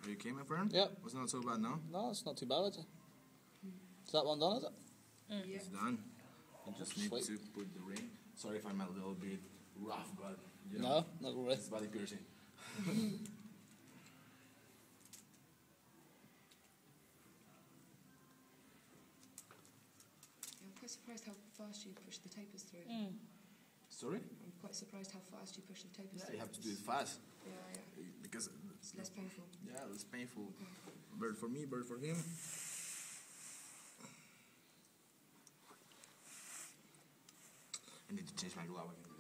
Are you okay, my friend? Yep. Was not so bad, no? No, it's not too bad, is it? Is that one done, is it? Yeah. It's done. You just need Sweet. to put the ring. Sorry if I'm a little bit rough, but you know, No, not worry. it's body piercing. I'm quite surprised how fast you push the tapers through. Sorry? I'm quite surprised how fast you push the tapers Yeah, through. you have to do it fast. Yeah. Because It's less painful. yeah, it's painful. Okay. Bird for me, bird for him. I need to change my glove again.